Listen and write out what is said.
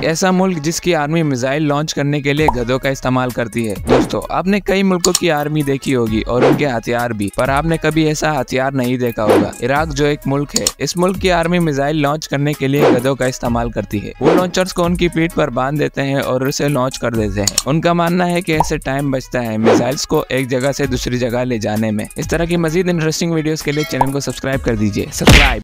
एक ऐसा मुल्क जिसकी आर्मी मिसाइल लॉन्च करने के लिए गधों का इस्तेमाल करती है। दोस्तों, आपने कई मुल्कों की आर्मी देखी होगी और उनके हथियार भी, पर आपने कभी ऐसा हथियार नहीं देखा होगा। इराक जो एक मुल्क है, इस मुल्क की आर्मी मिसाइल लॉन्च करने के लिए गधों का इस्तेमाल करती है। वो लॉन्चर्स को उनकी पीठ पर बांध देते हैं और उसे लॉन्च कर देते हैं। उनका मानना है कि ऐसे टाइम बचता है मिसाइल्स को एक जगह से दूसरी जगह ले जाने में। इस तरह की मजीद इंटरेस्टिंग वीडियोस के लिए चैनल को सब्सक्राइब कर दीजिए। सब्सक्राइब।